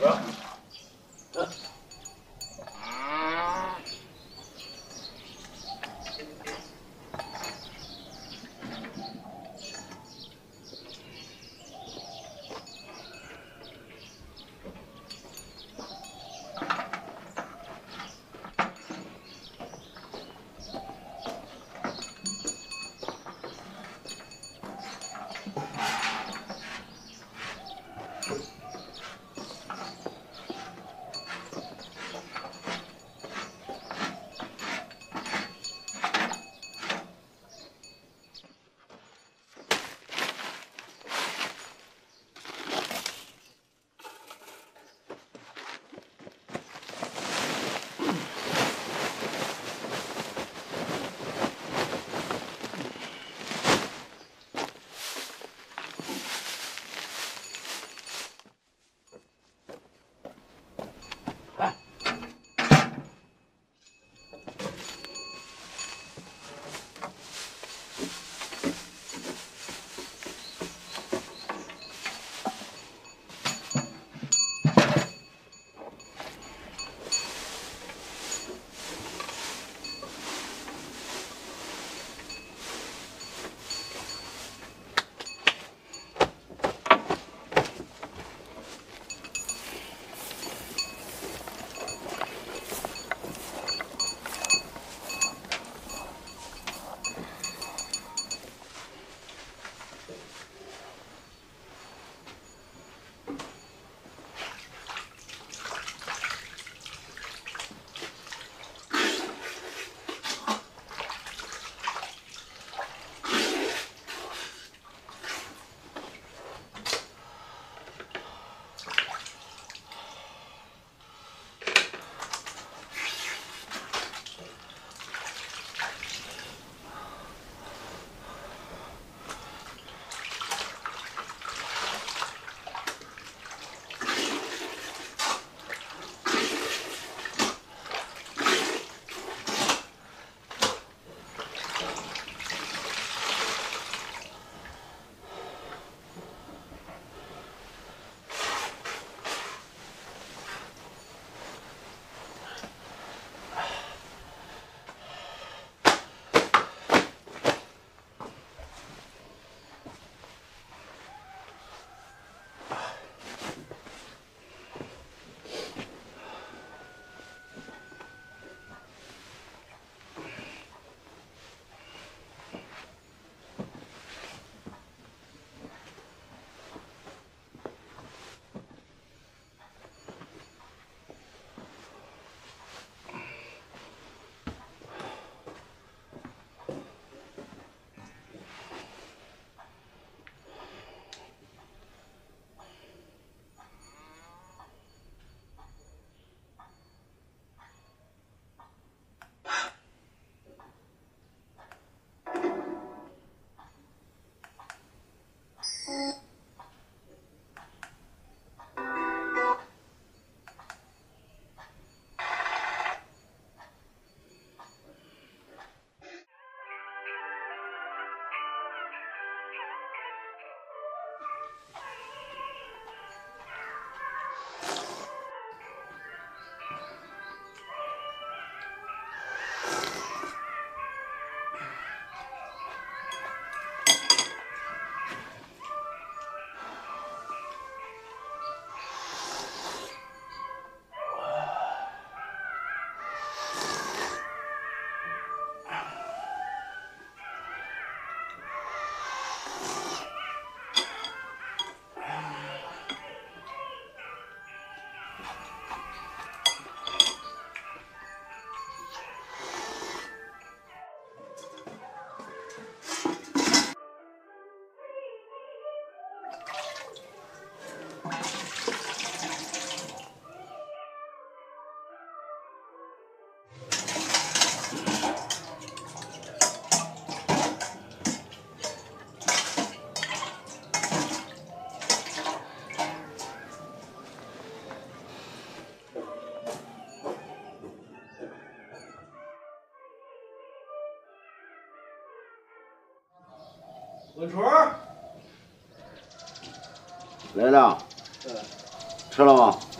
文春儿来了，吃了吗？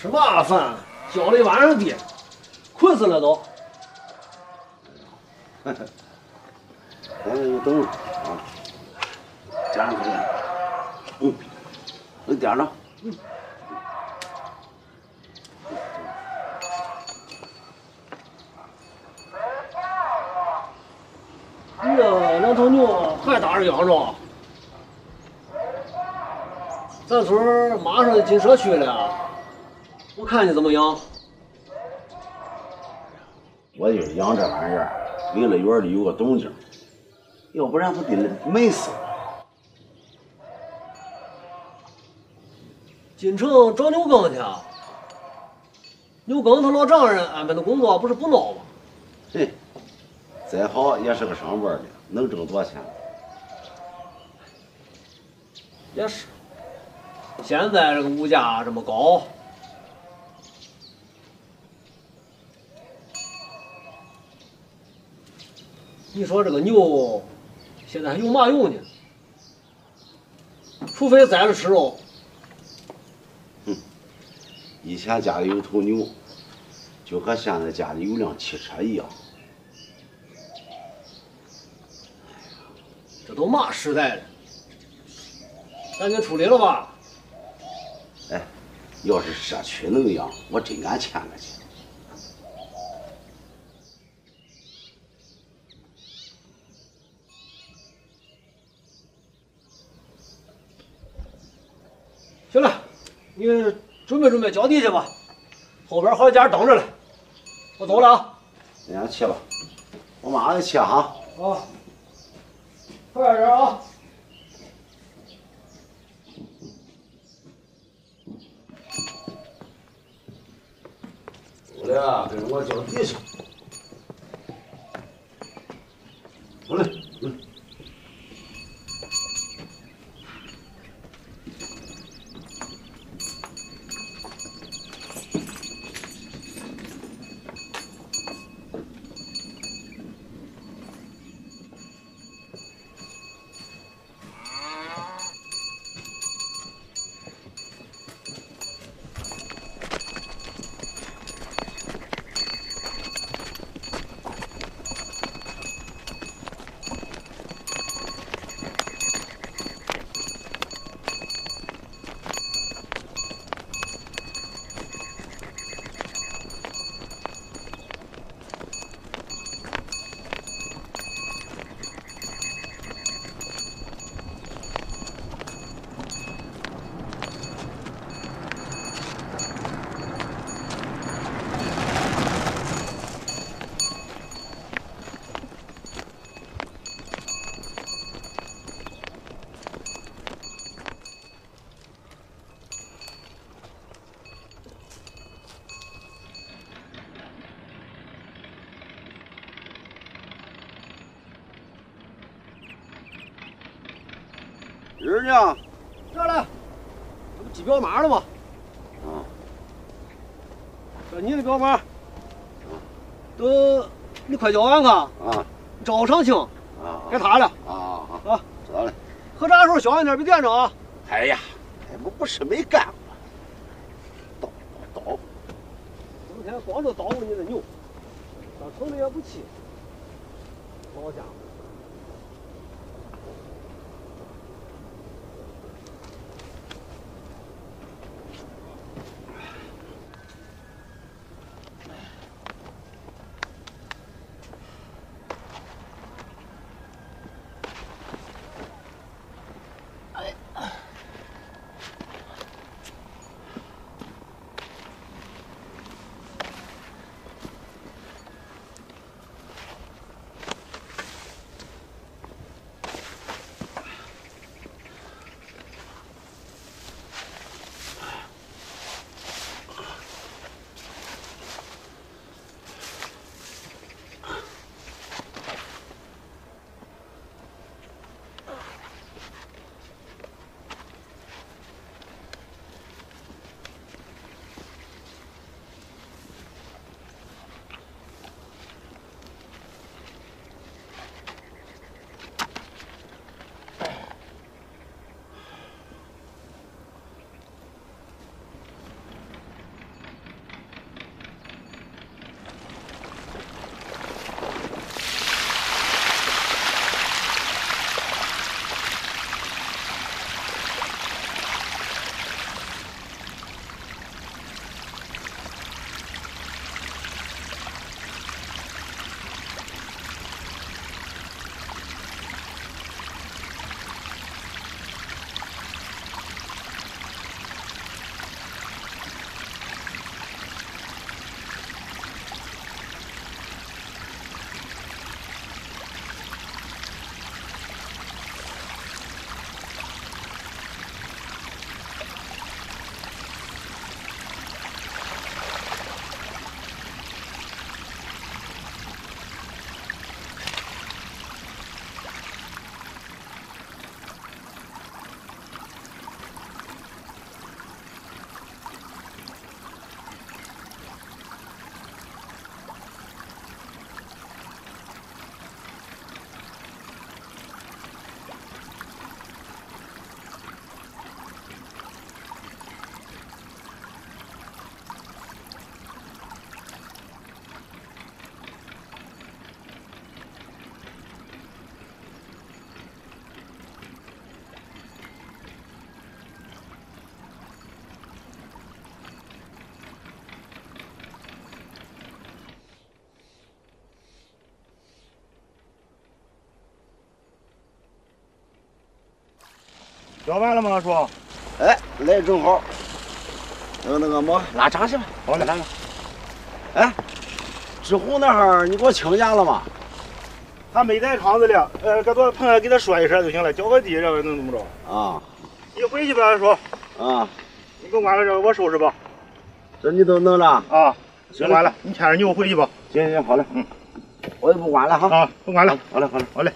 吃嘛饭？叫了一晚上爹，困死了都。 咱就等着啊，加上这个，能点着。 那两头牛还打着秧着，咱村马上就进社区了，我看你怎么养。 我就是养这玩意儿，为了园里有个动静，要不然不得美死了。 进城找牛耕去，牛耕他老丈人安排的工作不是不孬吗？ 嘿，再好也是个上班的，能挣多少钱？ 也是，现在这个物价这么高，你说这个牛现在还有嘛用呢？除非宰了吃肉。 以前家里有头牛，就和现在家里有辆汽车一样。 这都嘛时代了，赶紧处理了吧。 哎，要是社区能养，我真敢签个去。 行了，你准备浇地去吧，后边好几家等着嘞。我走了啊。 人家去吧，我马上就去哈。 啊，快点啊！ 过来啊，跟着我浇地去。过来，人呢？ 这儿来，这不记表码了吗？ 啊， 这你的表码，都你快交完看。 啊， 赵长青， 啊， 该他了。 啊， 啊， 知道了。 喝茶的时候小心点，别垫着啊。 哎呀，我不是没干过。叨， 整天光着叨咕你的牛，咱城里也不气。老家伙。 浇完了吗，叔？ 哎，来正好。那个么，拉闸去吧。 好嘞。 哎，志宏那哈儿，你给我请假了吗？ 他没在厂子里，搁多朋友给他说一声就行了，浇个地，这个能怎么着？ 啊。 你回去吧，叔。 啊。 你给我完了这个，我收拾吧。 这你都弄了？ 啊，行完了，你牵着牛回去吧。 行行，好嘞。我也不管了哈。 啊，不管了。 好嘞，好嘞， 好嘞。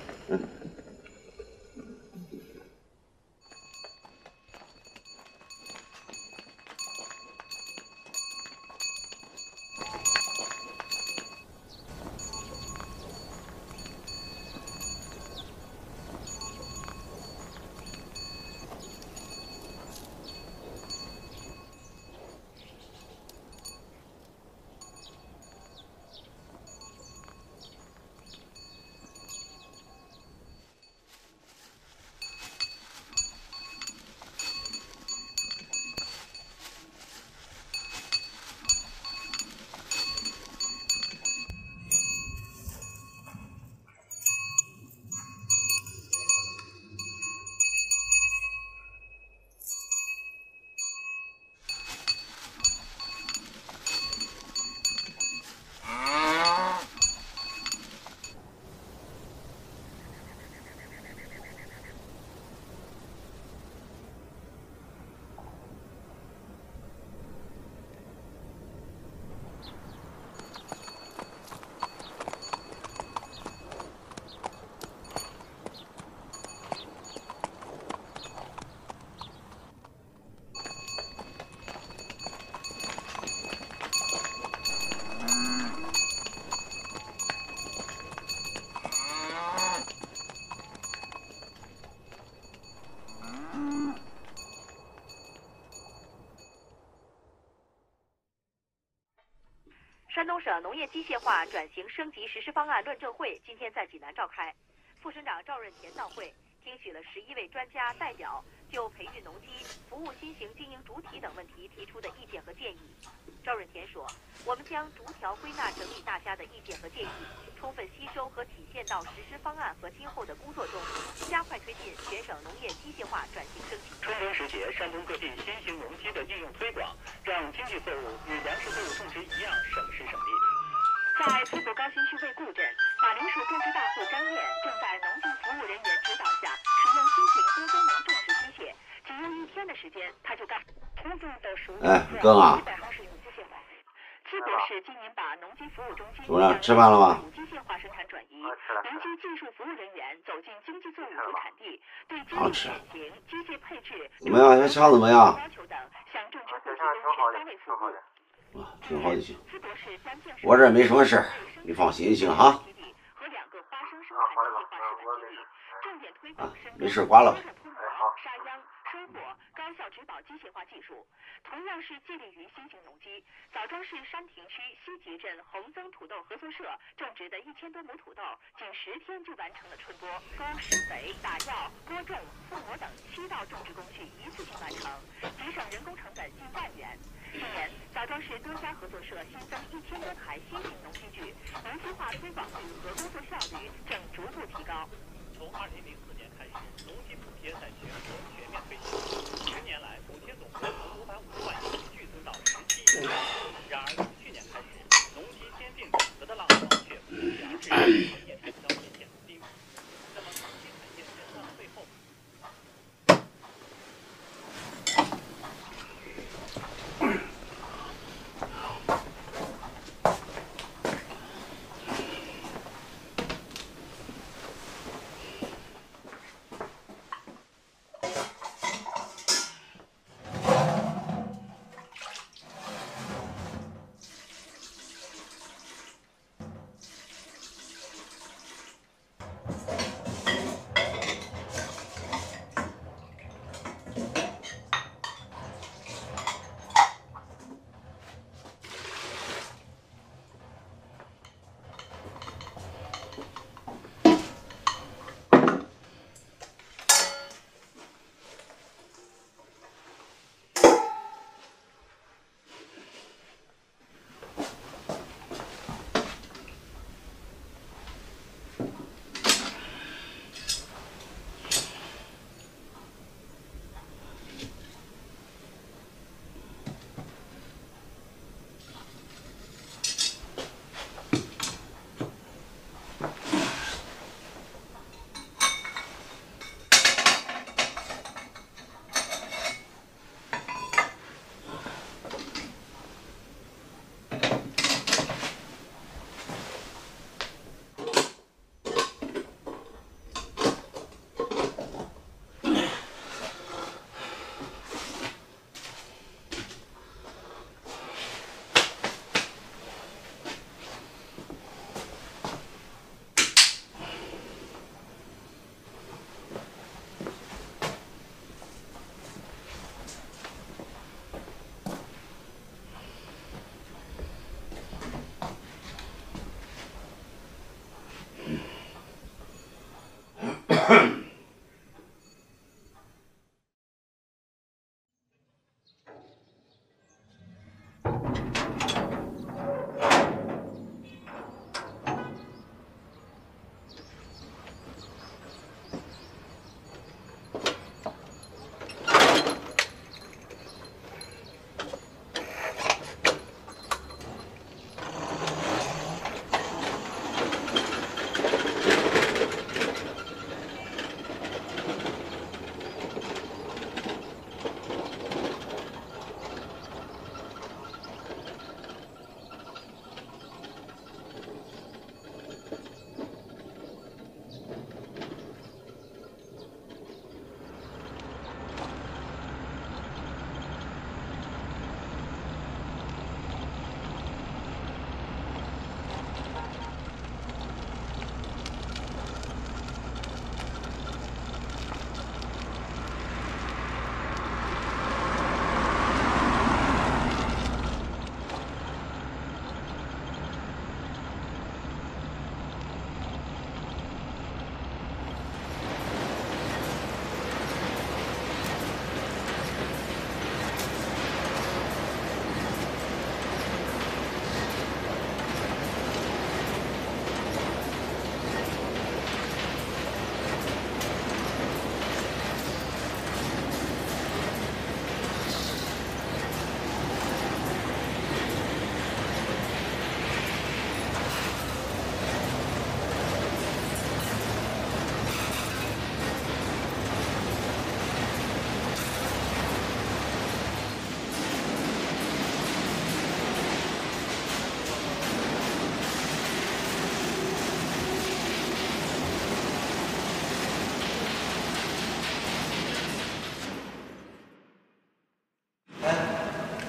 山东省农业机械化转型升级实施方案论证会今天在济南召开，副省长赵润田到会，听取了11位专家代表就培育农机、服务新型经营主体等问题提出的意见和建议。赵润田说：“我们将逐条归纳整理大家的意见和建议，充分吸收和体现到实施方案和今后的工作中，加快推进全省农业机械化转型升级。” 春耕时节，山东各地新型农机的应用推广，让经济作物与粮食作物种植一样省时省力。 在淄博高新区卫固镇，马铃薯种植大户张燕正在农技服务人员指导下，使用新型多功能种植机械，仅用1天的时间，他就干。 哎，哥啊， 淄博市今年把农机服务中心怎么了？吃饭了吗？ 机械化生产转移，农机技术服务人员走进经济作物主产地，对机械运行、机械配置、 怎么样？这厂怎么样？ 要求等，向种植户提供全方位服务。 啊，挺好就行。 淄博市将建设我这没什么事儿，你放心就行哈。 和2个花生生产机械化示范基地，重点推广深耕、 没事挂了。 沙秧、收获、高效指导机械化技术。同样是致力于新型农机，枣庄市山亭区西集镇红增土豆合作社种植的1000多亩土豆，仅10天就完成了春播、疏施肥、打药、播种、覆膜等7道种植工序一次性完成，节省人工成本近1万元。今年，枣庄市多家合作社新增1000多台新型农机具，农机化推广率和工作效率正逐步提高。 从2004年开始，农机补贴在全国全面推行，10年来补贴总额从550万元剧增到17亿元。然而，从去年开始，农机兼并整合的浪潮却不期而至，行业产销明显不低。那么，农机产业现状的背后？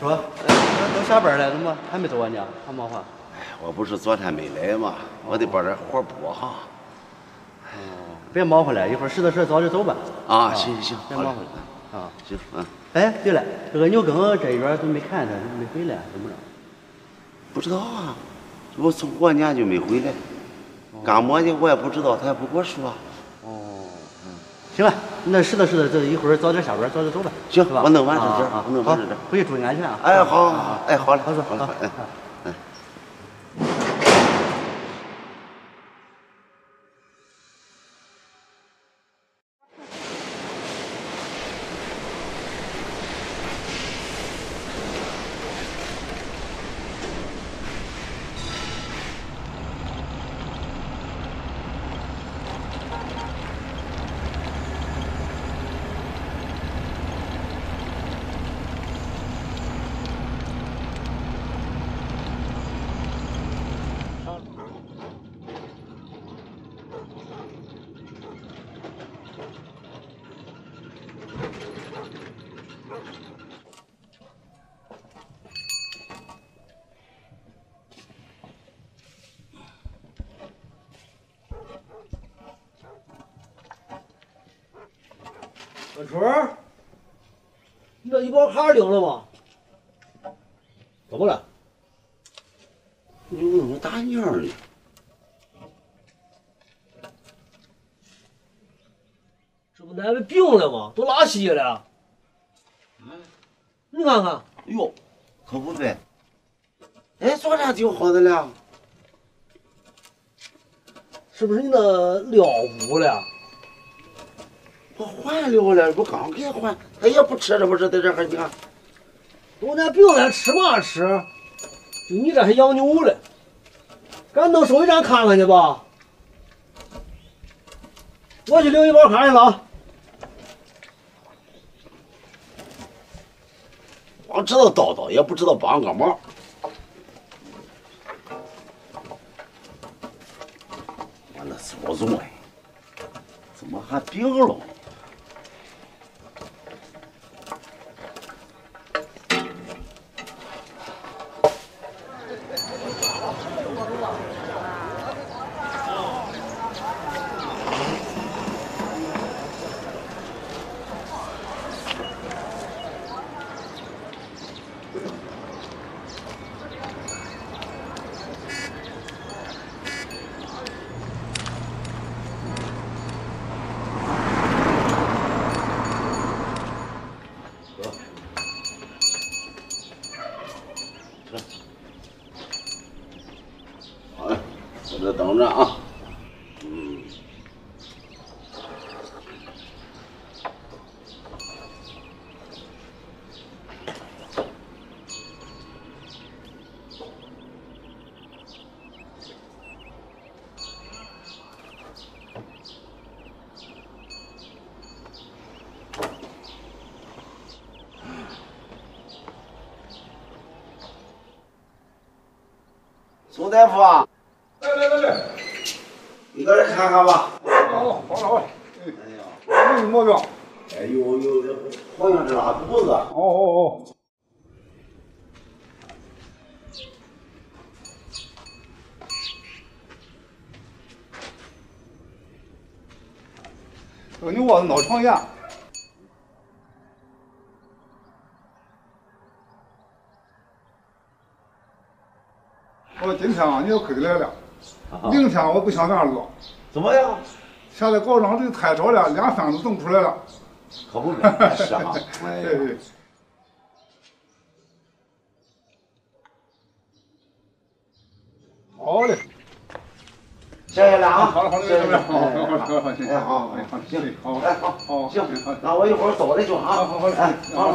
说，都下班了，怎么还没走啊你？还忙活？ 我不是昨天没来嘛，我得把这活补哈。 别忙活了，一会儿拾掇拾掇，早点走吧。 啊，行行行， 别忙活了。啊， 行，嗯。 哎，对了，这个牛耕这一边都没看他，没回来，怎么着？ 不知道啊，我从过年就没回来，干么的我也不知道，他也不给我说。 行了，那拾掇拾掇，这一会儿早点下班，早点走吧。 行， 是吧？ 我弄完这事啊， 我弄完这事。 回去注意安全啊。 哎，好，好，哎，好嘞， 好说， 好嘞，哎。 小春，你这一包卡领了吗？怎么了？ 你怎么大样呢？ 这不奶奶病了吗？都拉稀了。你看看。 哟，可不呗。哎，昨天挺好的了。 是不是你那料补了？ 我换料了，不刚给换，他也不吃，这不是在这儿你看。 我那病了吃嘛吃？就你这还养牛嘞？赶弄收银站看看去吧。我去领一包卡去了啊。 光知道叨叨，也不知道帮个忙。我那孙子哎，怎么还病了？好嘞，我这等着啊。宋大夫啊， 来， 你过来看看吧。 哦，好了好了， 哎呀， 没什么毛病。 哎呦，好像是拉肚子。 哦。这个牛窝子脑肠炎。我今天啊，你要亏来了，明天我不想干了。 怎么样？ 现在搞上这个太少了，连饭都弄不出来了。 可不呗，是啊。哎呀， 对。好嘞， 谢谢了啊。 好了， 谢谢了。 好， 哎，好， 行，好， 哎，好， 好， 行，那我一会儿走了就啊。 好嘞， 哎，好。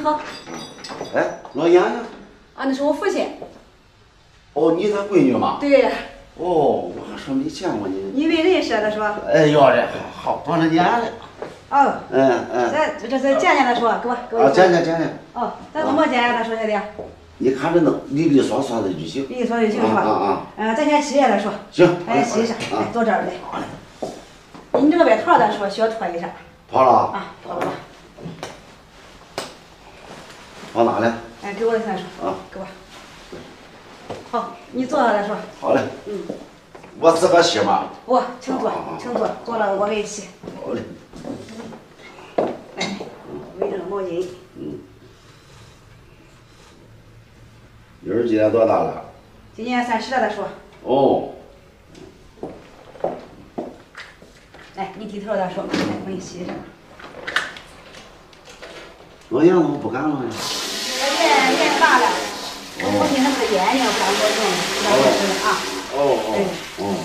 好。 哎，老杨呀。 啊，那是我父亲。 哦，你他闺女吗？ 对。 哦，我还说没见过你。 你没认识他说？ 哎呦嘞，好多少年了。 哦。 嗯。 这见见他说，给我。 啊，见。 哦，咱怎么见呀？他说兄弟。 你看着能利利索索的就行。 利利索索就行是吧？咱先洗下来说。 行。 哎，洗一下，哎，坐这儿来。你这个外套咱说需要脱一下。 脱了。 啊，脱了。 脱哪来？ 哎，给我再说。 啊。 给我。好，你坐下来说。 好嘞。我自个洗吗？ 不，请坐，坐了我给你洗。 好嘞。 来，卫生毛巾。 女儿今年多大了？ 今年30了，他说。 哦。 来，你低头再说，来，我给你洗一下。 老杨怎么不干了呀？ 年大了，我听他们的眼睛干活用，那就是啊。 哦。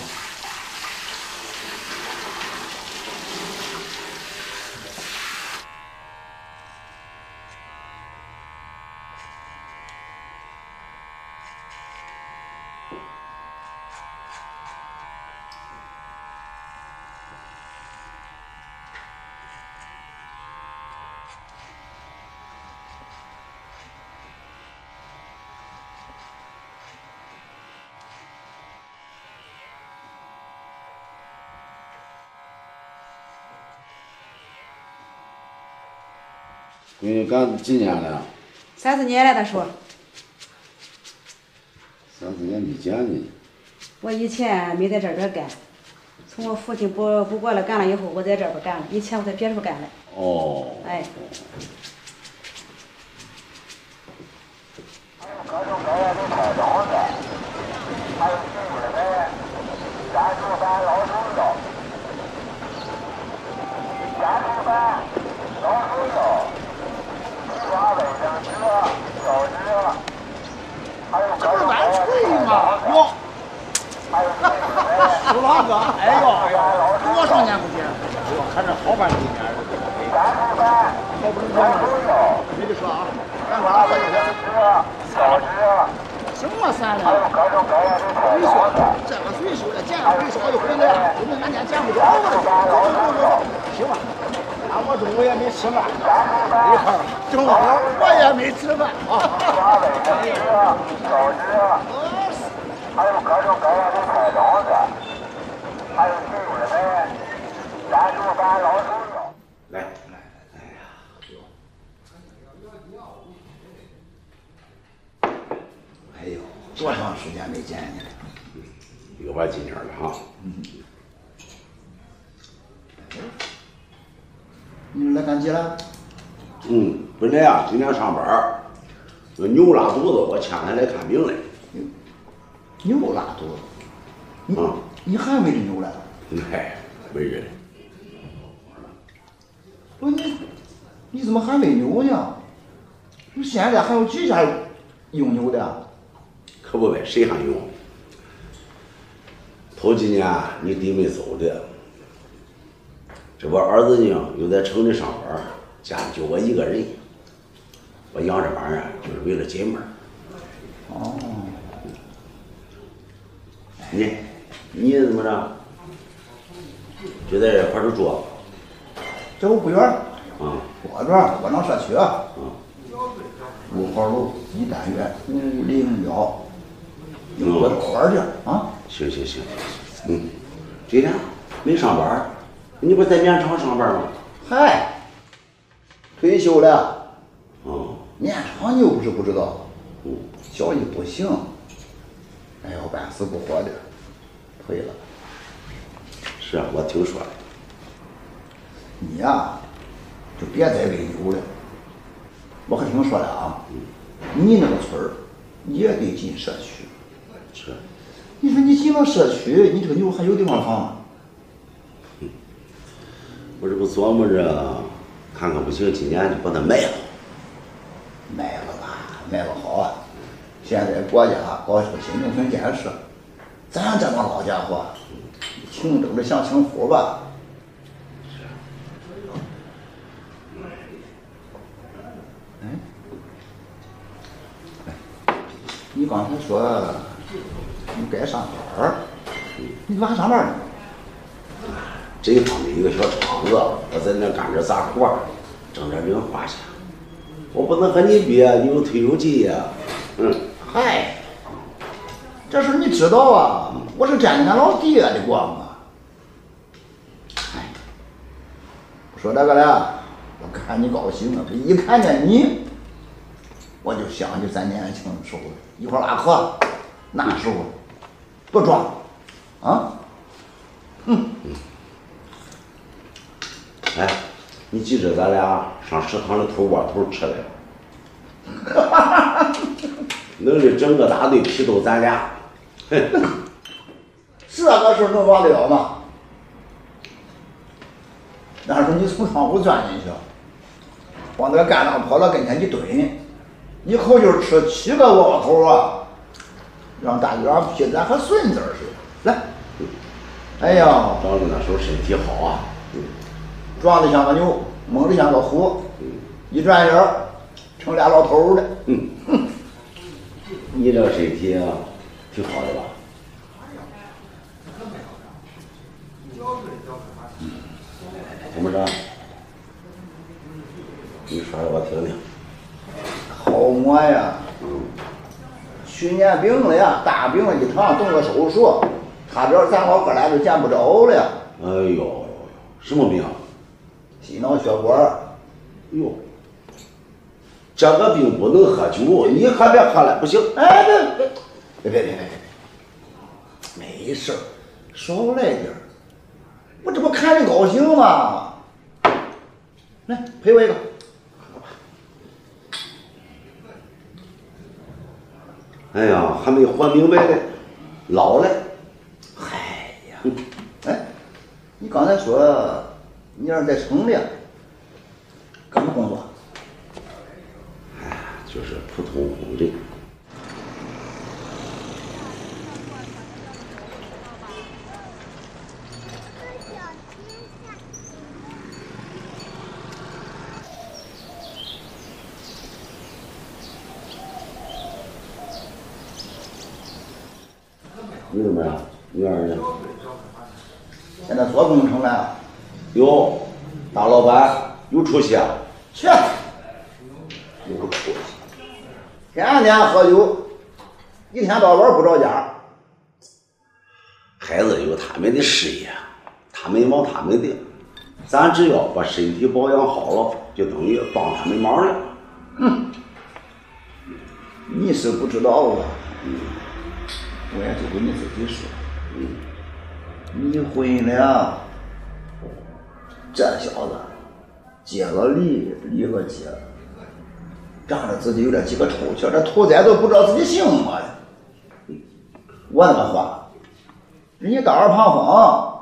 闺女干几年了 ？3、4年了，他说。 3、4年没见你。 我以前没在这边干，从我父亲不过来干了以后，我在这边干了。以前我在别处干的。 哦。 哎。 各种各样的菜刀子，还有洗衣粉、粘土板、老鼠肉、粘土板、老鼠肉。花卫生纸、烧纸，还有各种各样的菜刀子，还有水水。 鼠狼哥，哎呦，多少年不见？我看这好半几年了。 粘土板、老鼠肉， 你别说啊， 花卫生纸、烧纸。 什么三了？ 还有各种各样的菜刀子。 这个岁数了，见了回少就回来，我们俺家见不着了。行吧。我中午也没吃饭，一会儿中午我也没吃饭啊。 花卫生纸、烧纸，还有各种各样的菜刀子，还有洗衣粉、粘土板、老鼠肉。 来， 哎呦，多长时间没见你了？ 有把几年了哈。 你来干几了？ 本来啊，今天上班这牛拉肚子，我牵他来看病来。 牛拉肚子？你还没牛了？ 哎，没人。 不，你怎么还没牛呢？你现在还有几家用牛的？ 可不呗，谁还用？头几年你弟妹走的。这我儿子呢，又在城里上班，家里就我一个人。我养这玩意儿就是为了解闷。 哦。 你怎么着？就在这块儿住？ 这我不远。我这儿我能社区。5号楼1单元501，我到玩去啊。 行。今天没上班。你不是在棉厂上班吗？ 嗨，退休了。 棉厂你又不是不知道，交易不行，哎呦，半死不活的，退了。 是啊，我听说了。 你呀，就别再喂牛了。我还听说了啊，你那个村儿也得进社区。 是。 你说你进了社区，你这个牛还有地方放吗？ 我这不琢磨着，看看不行，今年就把它卖了。 卖了吧，卖了好啊！现在国家搞这个新农村建设，咱这帮老家伙，穷争着享清福吧。哎， 你刚才说你该上班，你干啥上班呢？ 这方面一个小厂子，我在那干点杂活，挣点零花钱。我不能和你比，你有退休金呀。 嗨，这事你知道啊，我是沾着俺老爹的光啊。哎，不说这个了，我看你高兴啊！一看见你，我就想起咱年轻的时候一块拉客，那时候多壮啊！ 哎，你记着咱俩上食堂的头窝头吃来，能力整个大队批斗咱俩，这个事能忘得了吗？那时候你从窗户钻进去，往那个干当坡子跟前一蹲，一口就吃7个窝头啊，让大院批咱和孙子似的。来，哎呀， 长得那时候身体好啊， 壮得像个牛，猛得像个虎，一转眼成俩老头了。 你这身体啊，挺好的吧？怎么着？你说说我听听。 好么呀？去年病了呀，大病了一场，动个手术，差点咱老哥俩就见不着了。 哎呦，什么病？ 心脑血管。 哟，这个病不能喝酒，你可别喝了，不行。 哎，别，没事，少来点儿。我这不看你高兴吗？来，陪我一个。 哎呀，还没活明白呢，老了。 哎呀，哎，你刚才说你要是在城里，干什么工作？ 哎，就是普通工人。你怎么样？你儿呢？ 现在做工程了。 哟，大老板有出息啊！ 去，有出息，天天喝酒，一天到晚不着家。 孩子有他们的事业，他们忙他们的，咱只要把身体保养好了，就等于帮他们忙了。 你是不知道啊。我也就跟你自己说，你婚了，这小子结了离，离了结，仗着自己有这几个臭气，这兔崽都不知道自己姓什么呀。我那么说，人家大耳旁风，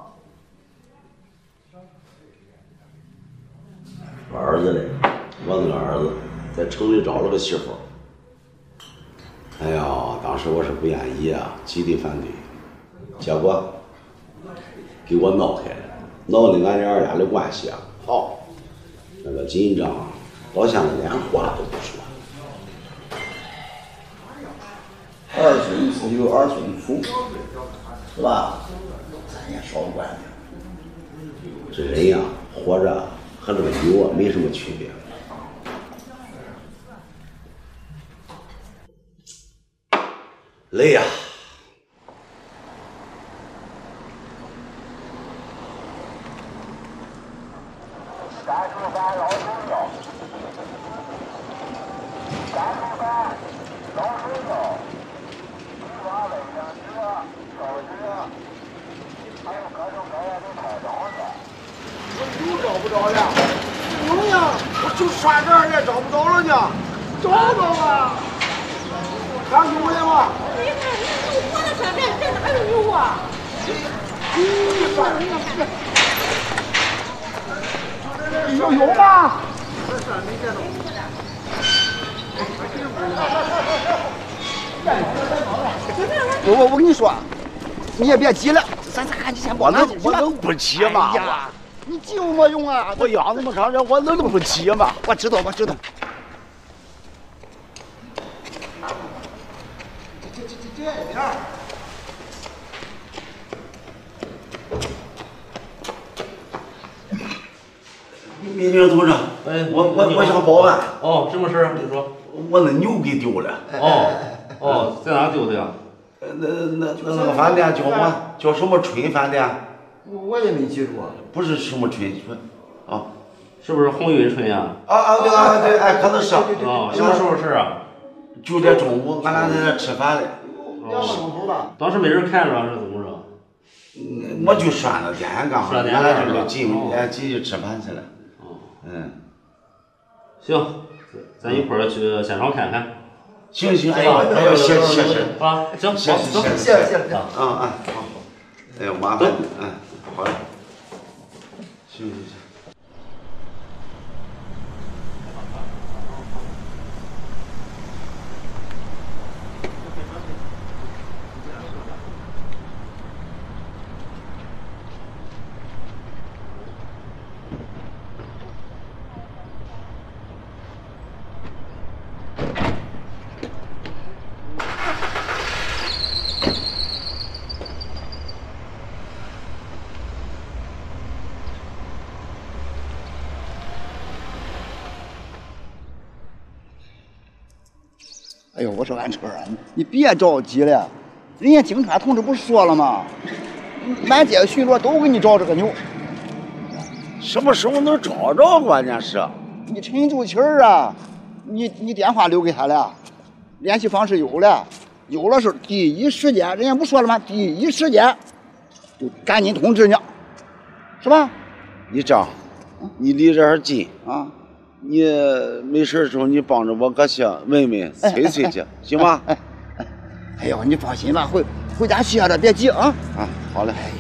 我儿子嘞，我那个儿子在城里找了个媳妇儿。哎呀，当时我是不愿意啊，极力反对，结果给我闹开了，闹得俺俩的关系啊，好，那个紧张，到现在连话都不说。 儿孙自有儿孙福，是吧？咱也少管点。 这人呀，活着和这个牛啊没什么区别。累呀！ 3出3老朋友，3出3老朋友，菊花尾上枝，手指，还有各种各样的菜刀子。 我牛找不着了，牛呀！我就刷这儿也找不着了呢，找着了。还有呢吗？ 你看，你我的车这哪有牛啊？ 有吗？我跟你说，你也别急了，咱赶紧先把那我能不急吗？ 你急有没用啊？ 我养那么长人，我能不急吗？ 我知道。 民警同志，我想报案。 哦，什么事啊？你说。 我那牛给丢了。 哦，在哪丢的呀？ 那个饭店叫嘛？叫什么春饭店？ 我也没记住。 不是什么春啊？ 是不是红运春呀？ 对，哎，可能是。 哦，什么时候事啊 ？9点中午，俺俩在那吃饭嘞。 2个钟头吧。 当时没人看着是怎么着？ 我就拴了电线杆上，俺俩就是进去吃饭去了。 行，咱一块儿去现场看看。 行，哎呦，谢啊，行， 谢。好。哎呦，麻烦你，好嘞。行。 哎呦，我说俺春儿啊，你别着急了，人家警察同志不是说了吗？满街巡逻都给你找这个牛。 什么时候能找着？关键是， 你沉住气儿啊！你电话留给他了，联系方式有了是第一时间，人家不说了吗？第一时间就赶紧通知你，是吧？ 你这样，你离这儿近啊。 你没事的时候，你帮着我哥去问问催去，行吗？ 哎呦，你放心吧，回家歇着，别急啊。 好嘞。 哎呦。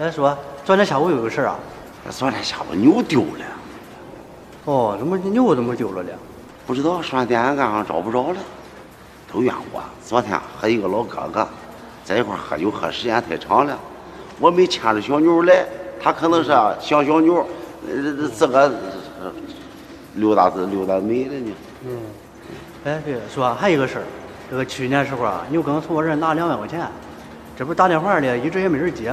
哎，说昨天下午有个事儿啊。 昨天下午牛丢了。 哦，怎么牛怎么丢了呢？ 不知道上电线杆上找不着了，都怨我。昨天和一个老哥哥在一块喝酒，喝时间太长了，我没牵着小牛来，他可能是想小牛，自个溜达没了呢。 哎，对，说还有一个事儿，这个去年时候啊，牛耕从我这拿2万块钱，这不打电话呢，一直也没人接。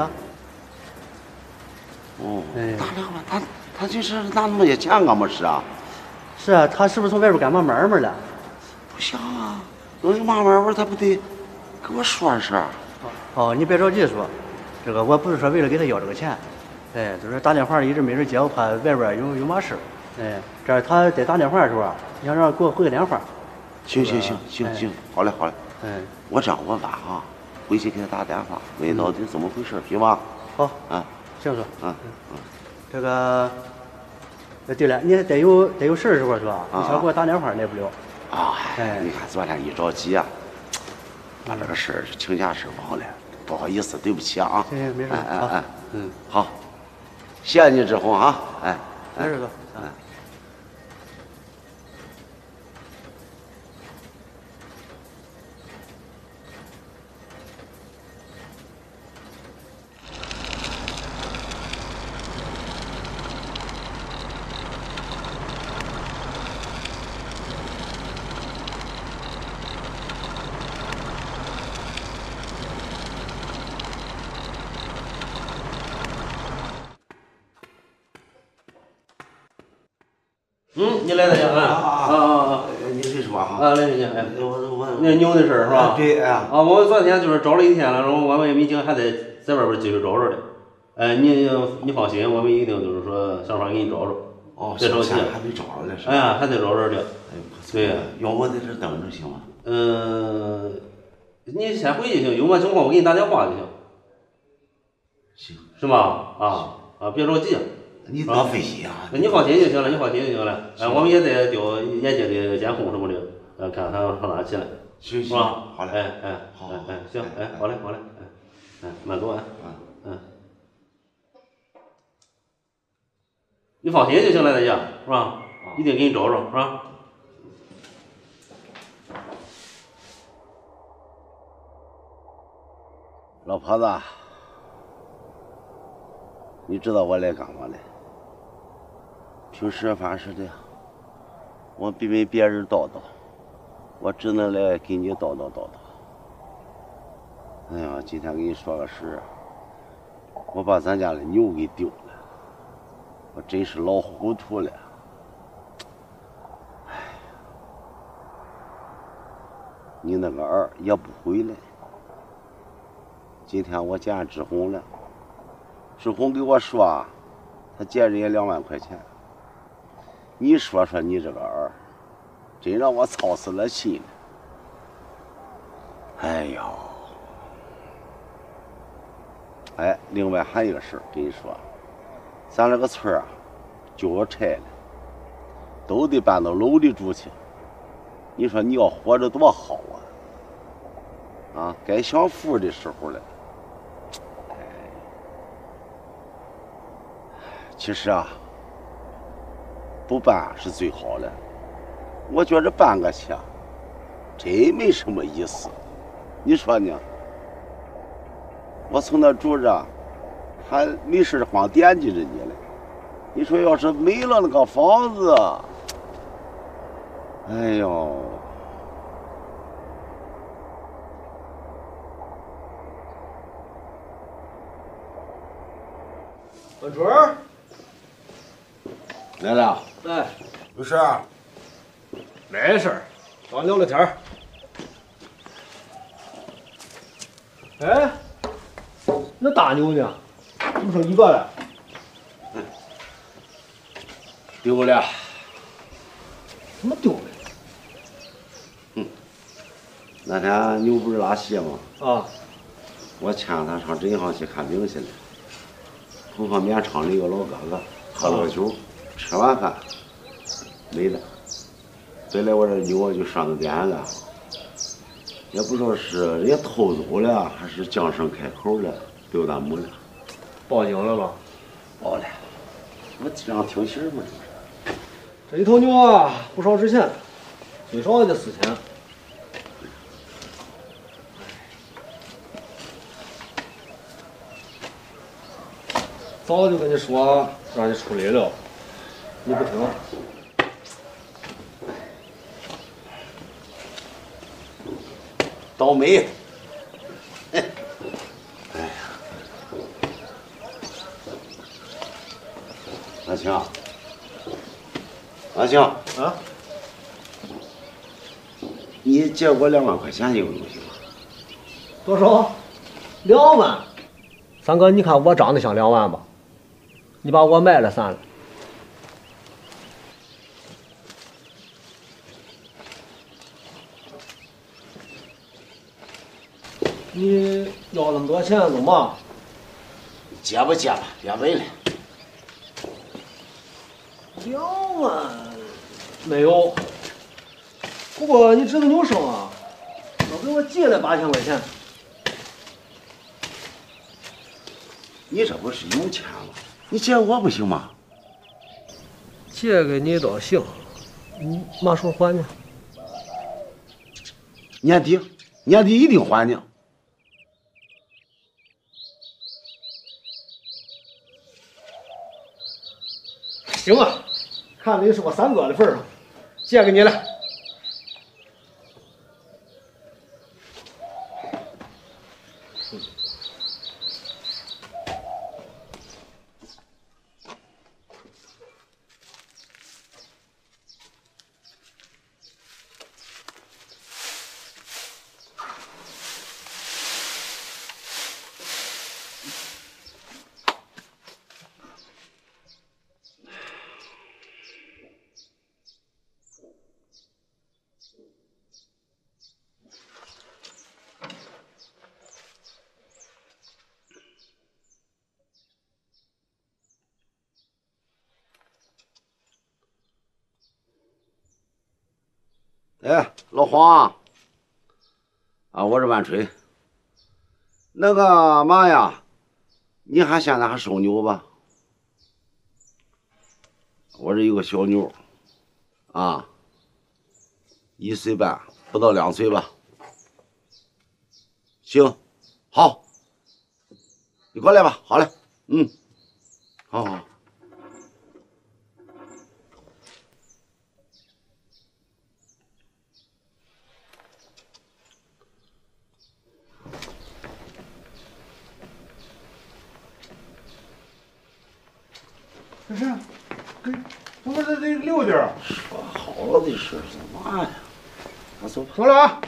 哦，打2万，他就是拿那么些钱干嘛使啊？ 是啊，他是不是从外边干嘛买卖了？ 不像啊，有嘛买卖他不得给我说声。 哦，你别着急说，这个我不是说为了给他要这个钱，哎，就是打电话一直没人接，我怕外边有嘛事，哎，这他在打电话的时候啊，你想让给我回个电话。 行，好嘞。 嗯， 我这样我晚上回去给他打电话，问到底怎么回事，行吧？ 好啊， 行说。这个，对了，你得有事儿时候是吧？你想给我打电话来不了。 啊，你看昨天一着急啊，把这个事儿请假事忘了，不好意思，对不起啊。 行，没事。 好，谢谢你志宏啊， 没事哥。 你来得及啊！ 你是什么哈？ 来得及，哎， 我那牛的事儿是吧？ 对， 我昨天就是找了一天了，然后我们也没劲，还在外边继续找着的。你放心，我们一定就是说想法给你找着。 哦， 别着急， 还没找着呢是吧？ 哎，还得找着的。对， 要我在这等着行吗？ 你先回去行，有嘛情况我给你打电话就行。 行， 是吧？别着急。 你多费心啊！ 你放心就行了，哎，我们也在调眼界的监控什么的，看他上哪去了， 行， 是吧？ 好嘞， 好，行，好嘞，慢走啊，你放心就行了，大姐，是吧？一定给你找着，是吧？ 老婆子，你知道我来干嘛来？平时反正的，我别为别人叨叨，我只能来给你叨叨。哎呀，今天给你说个事，我把咱家的牛给丢了，我真是老糊涂了。哎，你那个儿也不回来。今天我见志宏了，志宏给我说，他借人家2万块钱。你说你这个儿，真让我操死了心了。哎呦，哎，另外还有一个事儿跟你说，咱这个村啊，就要拆了，都得搬到楼里住去。你说你要活着多好啊！该享福的时候了。其实啊，不办是最好的。我觉着办个去，真没什么意思。你说呢？我从那住着，还没事光惦记着你了。你说要是没了那个房子，哎呦！ 文春儿。 来了， 哎， 有事啊？ 没事儿，刚聊聊天儿。哎，那大牛呢？怎么剩一个了？ 丢了。 怎么丢了？ 那天牛不是拉稀吗？我牵他上镇上去看病去了。红河棉厂里有老哥哥喝了个酒。吃完饭没了，本来我这牛就上到电线杆，也不知道是人家偷走了还是犟声开口了，溜达没了。 报警来了？ 报了，我这样听信嘛， 这一头牛啊，不少值钱，最少也得4000。早就跟你说让你处理了，你不听。 倒霉。哎呀，阿青，阿青啊， 你借我2万块钱有东西吗？ 多少？2万。三哥，你看我长得像2万吧？你把我卖了算了。你要那么多钱干嘛？ 借吧借吧，别问了。 2万没有。不过你这个牛生啊，要给我借了8000块钱。 你这不是有钱吗？你借我不行吗？ 借给你倒行，你嘛时候还呢？ 年底一定还呢。 行啊，看你是我三哥的份上，借给你了。 哎，老黄啊，我是万春。那个嘛呀，你还现在还收牛吧？我这有个小牛，啊，1岁半，不到2岁吧。行，好，你过来吧。好嘞，好好。 这是，我们这得溜点儿。 说好了的事是嘛呀？那走吧。 走了啊。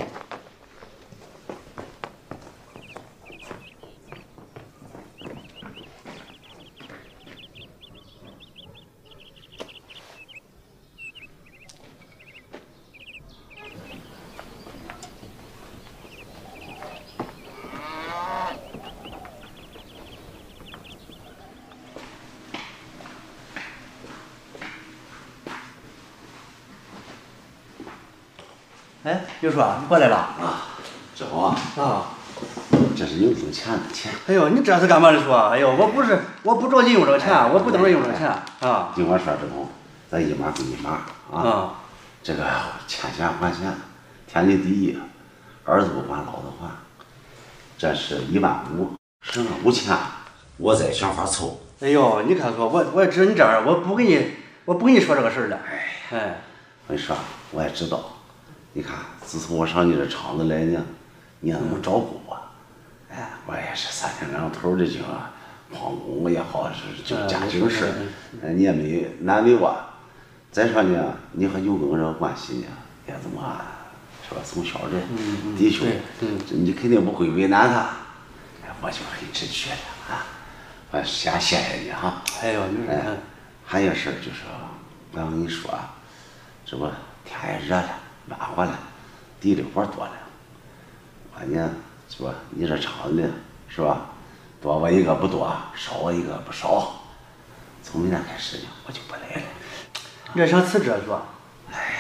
哎，刘叔，你过来了啊？志宏啊！ 啊， 这是有挣钱的钱。 哎呦，你这是干嘛的叔？哎呦，我不着急用这个钱，我不等着用这个钱啊。 听我说，志宏，咱一码归一码啊。这个欠钱还钱，天经地义。儿子不还，老子还。这是15000，剩下5000，我再想法凑。 哎呦，你看说，我也知道你这样，我不跟你说这个事儿了。哎， 我跟你说，我也知道。你看，自从我上你这厂子来呢，你也那么照顾我，哎，我也是3天2头的就旷工也好，就家庭事，你也没难为我。再说呢，你和牛耕这个关系呢，也这么是吧？从小的弟兄，你肯定不会为难他，我就很知趣的啊。我先谢谢你哈。 哎呦，你说， 还有事儿就是，我跟你说，这不天也热了。暖和了，地里活多了。我呢，是吧？你这厂子是吧？多我一个不多，少我一个不少。从明天开始呢，我就不来了。 你这想辞职是吧？ 哎呀，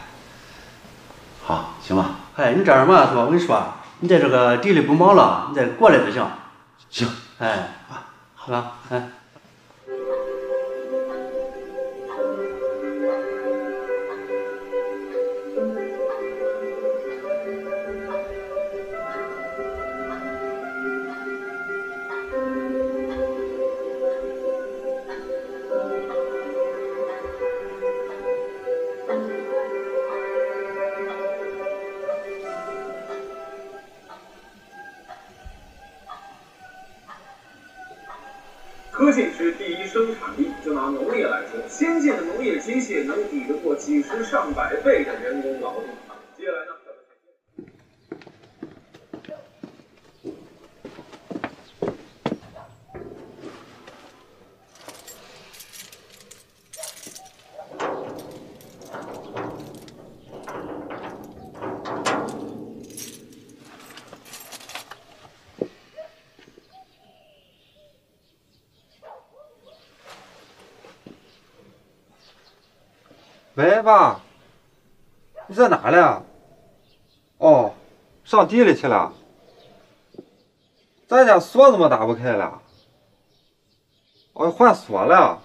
好，行吧。 哎，你这样嘛是吧？我跟你说，你在这个地里不忙了，你再过来就行。 行， 哎， 啊，好。 是吧？哎。 科技是第一生产力。就拿农业来说，先进的农业机械能抵得过几十上百倍的人工劳动。接下来呢？ 喂，爸，你在哪了？哦，上地里去了。咱家锁怎么打不开了？哦，换锁了。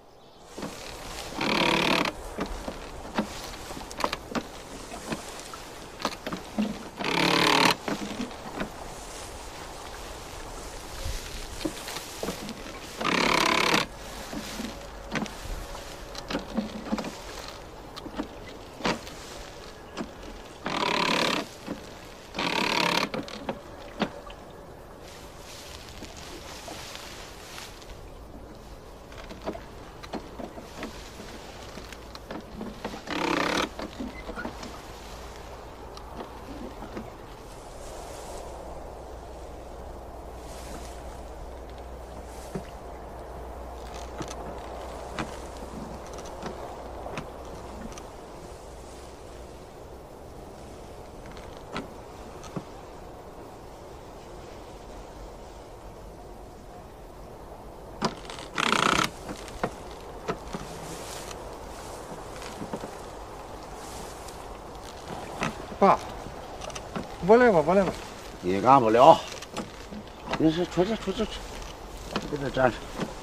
爸，我来吧，我来吧。 你干不了，你是出去，给他站着。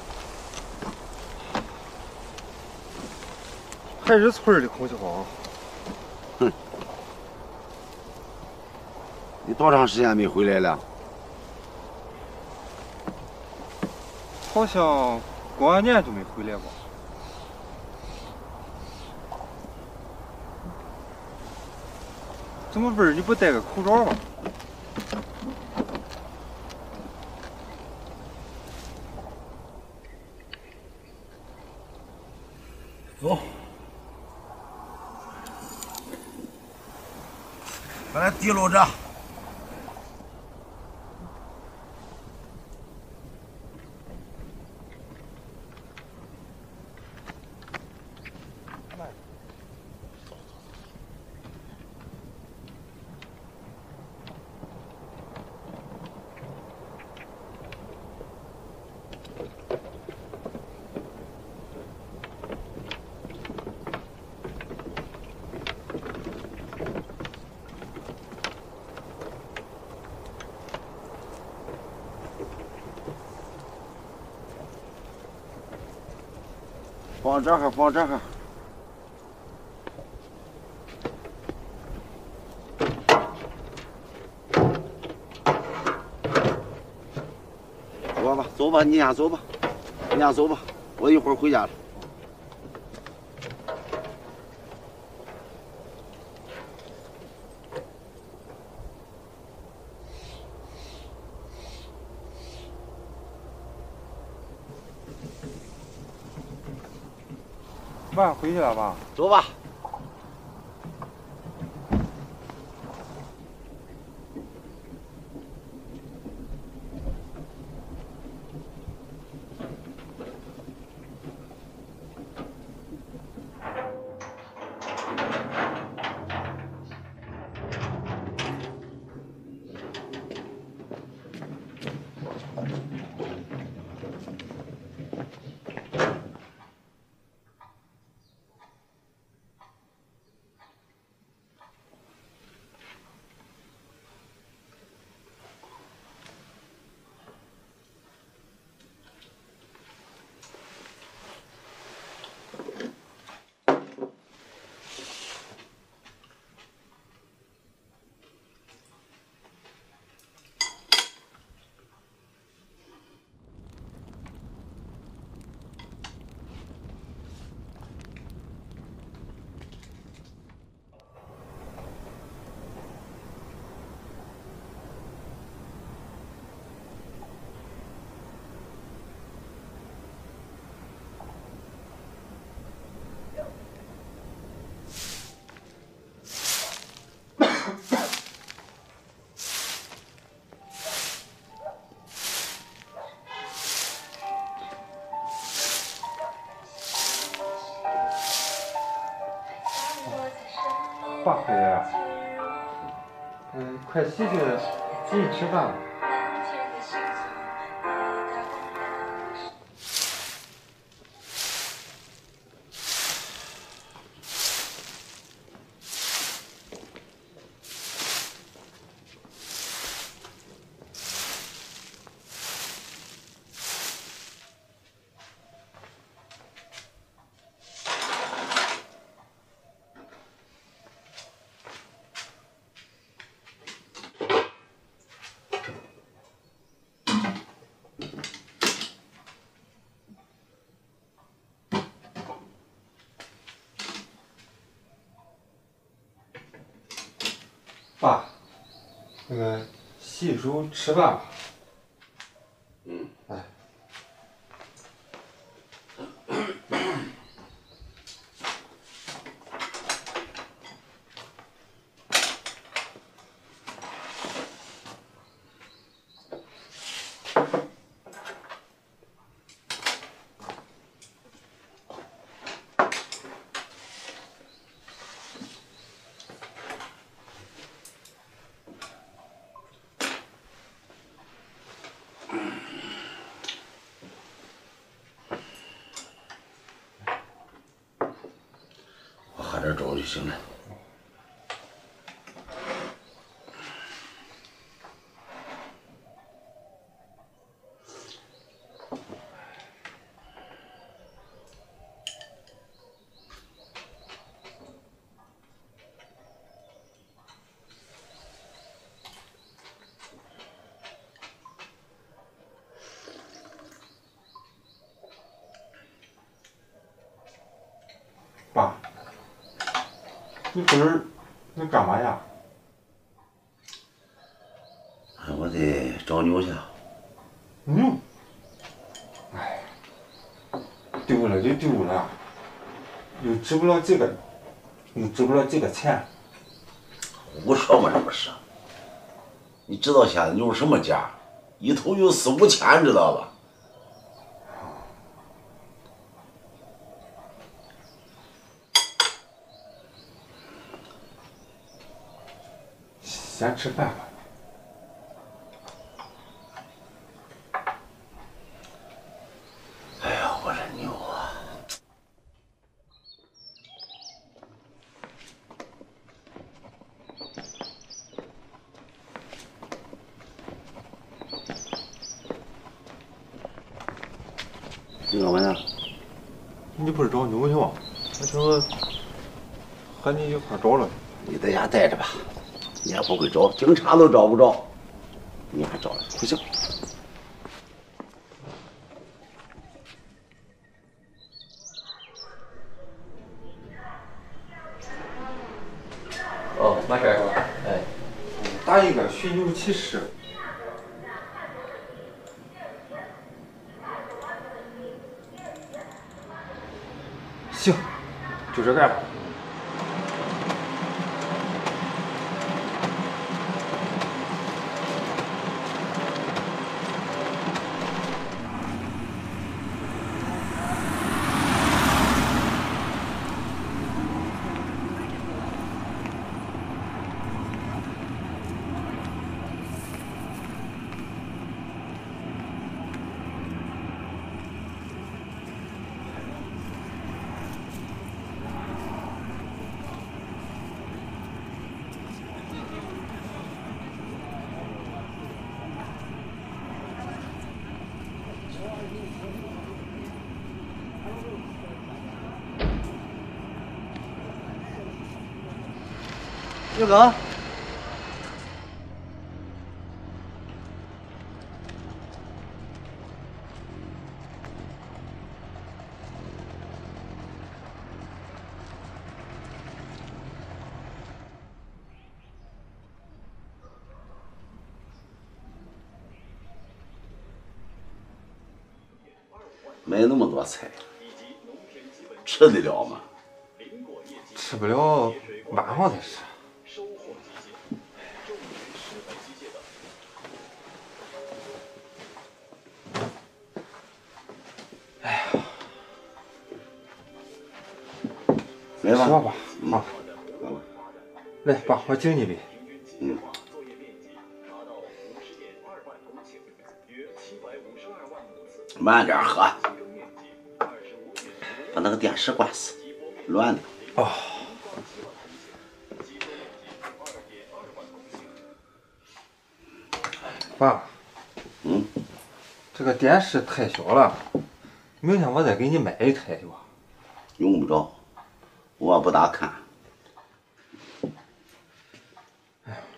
还是村里空气好。 哼，你多长时间没回来了？ 好像过完年就没回来吧。怎么味儿？你不戴个口罩吗？ 走，把它提溜着。放这儿，放这儿。走吧，走吧，你先走吧，你先走吧，我一会儿回家了。 爸，回去了吧？ 走吧。 爸回来了。快洗洗，进去吃饭吧。爸，那个洗手吃饭吧。哎。 喝点粥就行了。 爸，你今儿你干嘛呀？ 我得找牛去。 牛？哎，丢了就丢了，又值不了几个钱。 胡说嘛，这不是？你知道现在牛什么价？一头有4、5千，知道吧？ 先吃饭吧。 哎呀，我这牛啊！你干嘛呀？ 你不是找牛去吗？我听说和你一块找了。 你在家待着吧。你也不会找，警察都找不着，你还找了？不行。 哦，嘛事儿是吧？哎， 打一个寻牛启事。行，就这干吧。 刘哥， 买那么多菜，吃得了吗？ 吃不了，晚上再吃。 哎呀，来吧， 吃吧吧，好。 来，爸，我敬你杯。 慢点喝，把那个电视关死，乱的。 哦。爸。这个电视太小了，明天我再给你买一台去吧。 用不着，我不大看。 哎呀，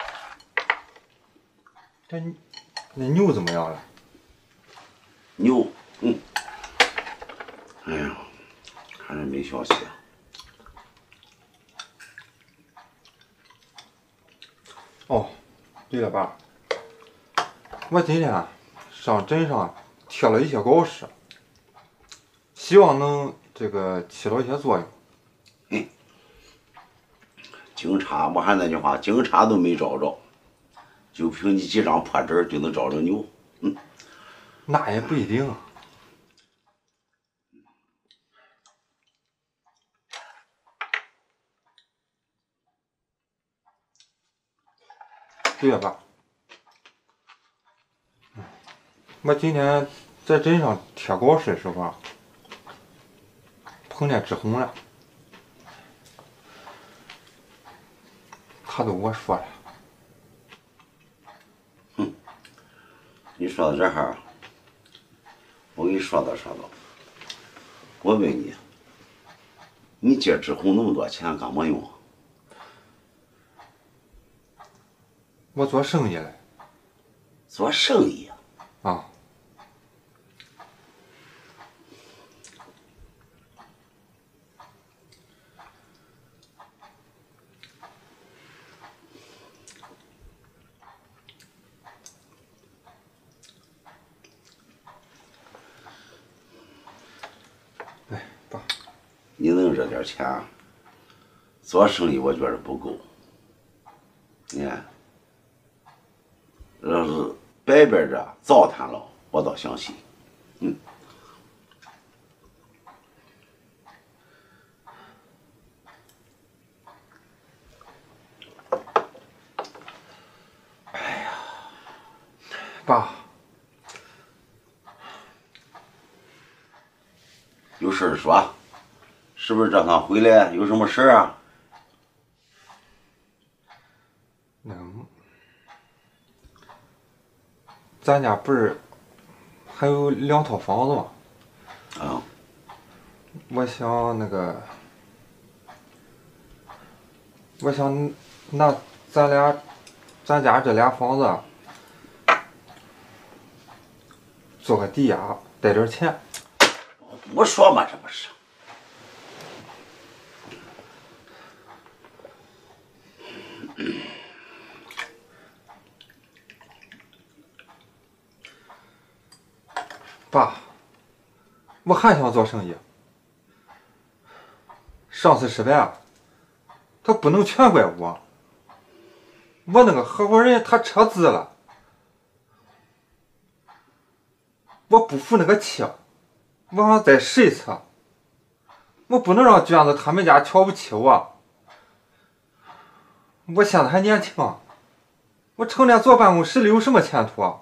那牛怎么样了？ 牛，哎呀，看着没消息啊。 哦，对了，爸，我今天上镇上贴了一些告示，希望能这个起到一些作用。 警察，我还那句话，警察都没找着，就凭你几张破纸就能找着牛？ 那也不一定啊。对了，爸，我今天在镇上贴告示的时候碰见志红了，他都跟我说了。 你说到这儿，我给你说道。我问你，你借志红那么多钱干嘛用？ 我做生意了。 做生意啊？来，爸， 你弄这点钱，做生意我觉着不够。你看。要是白白的糟蹋了，我倒相信。 哎呀，爸， 有事说，是不是这趟回来有什么事啊？ 咱家不是还有2套房子吗？ 啊。 我想拿咱家这俩房子做个抵押，贷点钱。 不说嘛，这不是。 爸，我还想做生意。上次失败，他不能全怪我。我那个合伙人他撤资了，我不服那个气，我想再试一次。我不能让娟子他们家瞧不起我。我现在还年轻，我成天坐办公室里有什么前途啊？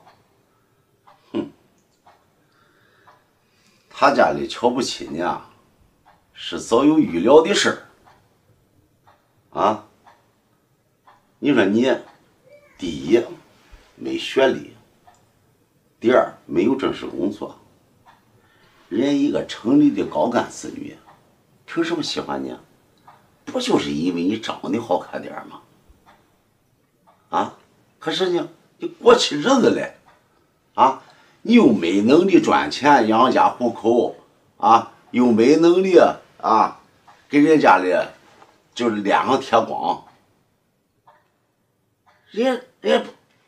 他家里瞧不起你啊，是早有预料的事儿啊。你说你，第一没学历，第二没有正式工作，人一个城里的高干子女，凭什么喜欢你？不就是因为你长得好看点吗？啊，可是呢，你过起日子来，啊。你又没能力赚钱养家糊口啊，又没能力啊，给人家里就是脸上贴光，人家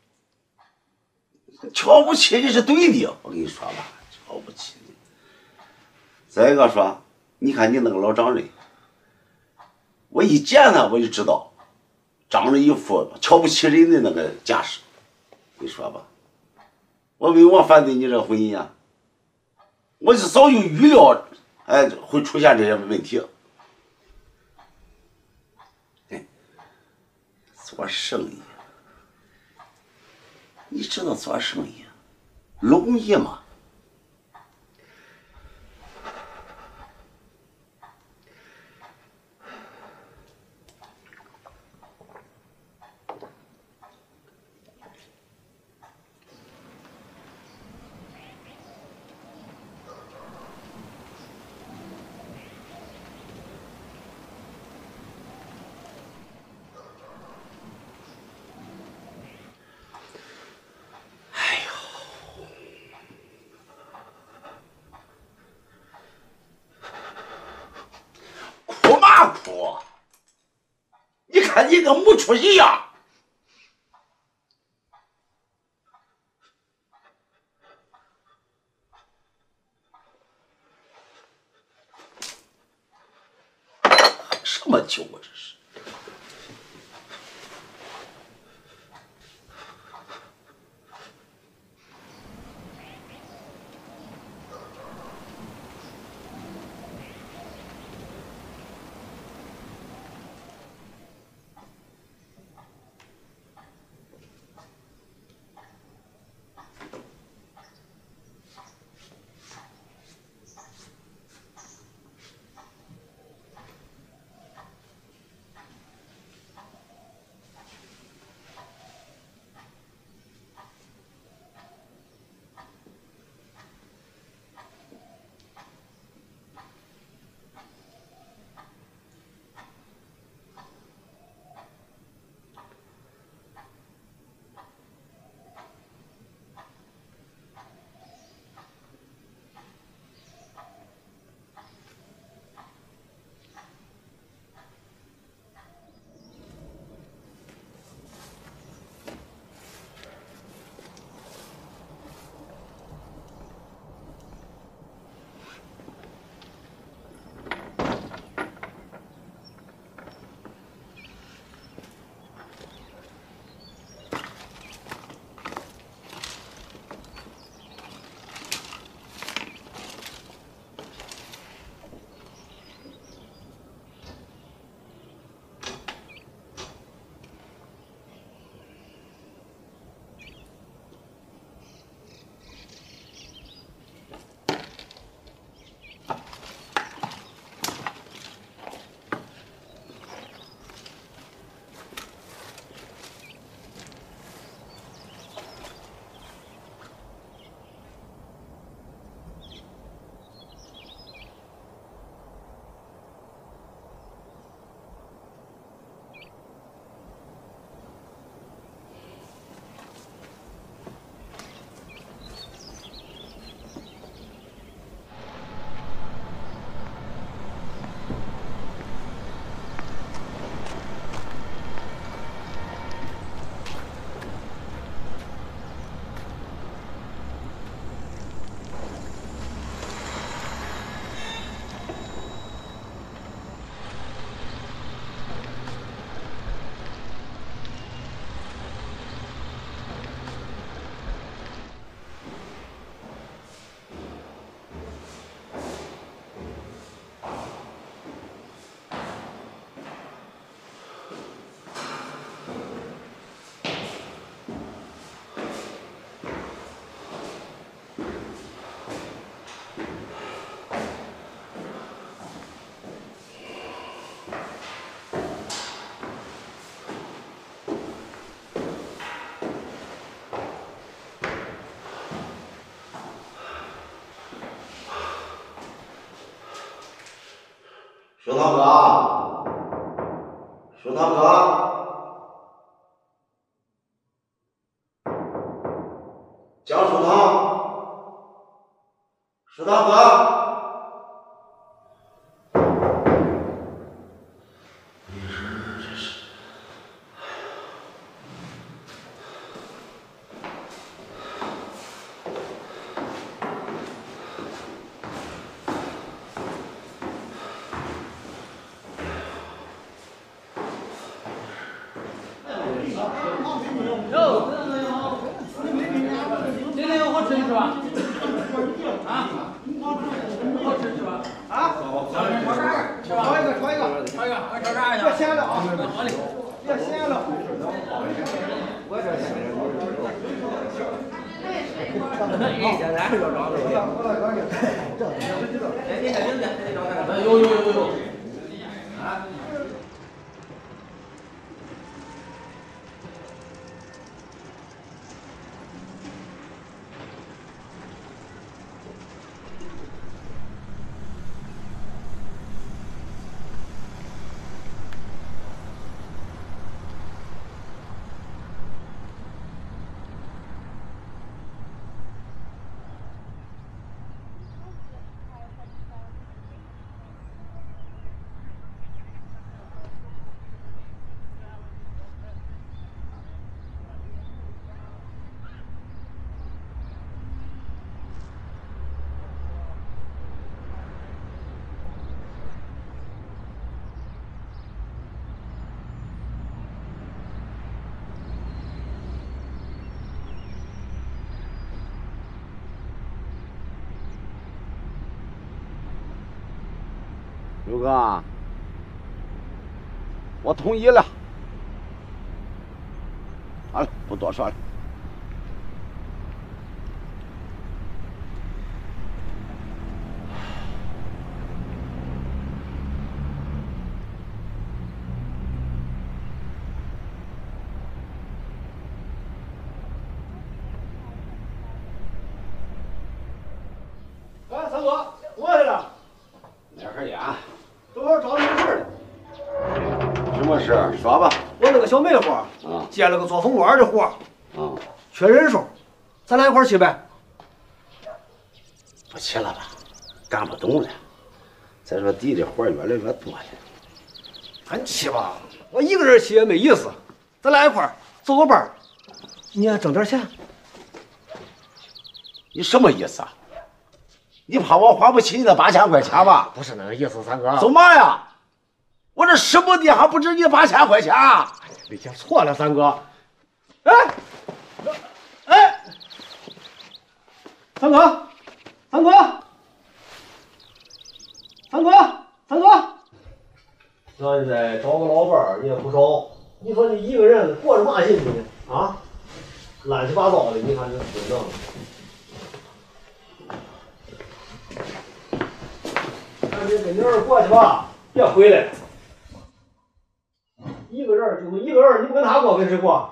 瞧不起你是对的，我跟你说吧，瞧不起你。再一个说，你看你那个老丈人，我一见他我就知道，长着一副瞧不起人的那个架势，你说吧。我为我反对你这婚姻啊，我是早就预料，会出现这些问题。 做生意，你知道做生意容易吗？哭嘛哭！你看你跟木杵一样。什么酒啊这是？书堂哥，书堂哥，江书堂，书堂哥。 今天有好吃的是吧？啊？好吃是吧？啊？炒一个，炒一个，炒一个，我炒啥呀？别咸了啊！好嘞，别咸了。 现在是要找的。有。啊。 刘哥，我同意了。好了，不多说了。 哎，三哥，我来了。 来盒烟。 正好找你个事儿呢。 什么事？说吧。 我那个小媒活，接了个做风管的活，缺人手，咱俩一块儿去呗。 不去了吧，干不动了。再说地里活越来越多了。 咱去吧，我一个人去也没意思，咱俩一块儿走个班，你也挣点钱。 你什么意思啊？你怕我花不起你那8000块钱吧？ 不是那个意思，三哥。 走嘛呀？我这什么地还不值你8000块钱？ 你讲错了，三哥。三哥，三哥，三哥，三哥，咱再找个老伴儿也不少。你说你一个人过着嘛劲去呢？啊，乱七八糟的，你看这混账的。赶紧跟你儿过去吧，别回来。一个人就一个人，你不跟他过，跟谁过？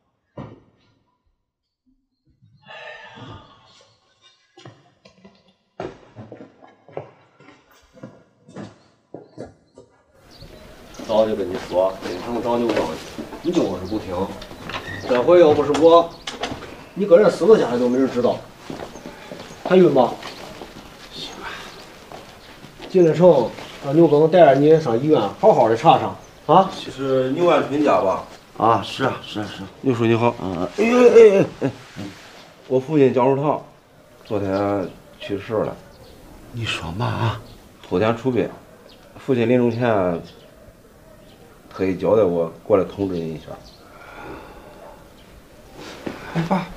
早就跟你说，经常找牛帮去，你就是不听。这回要不是我，你搁这死到家里都没人知道。还晕吗？ 行吧。 进了城，让牛耕带着你上医院，好好的查查啊。 是牛万春家吧？ 啊，是啊，是啊，是啊。 牛叔你好。 哎呦哎， 我父亲姜树堂昨天去世了。 你说嘛啊？ 后天出殡，父亲临终前特意交代我过来通知你一下。 哎爸。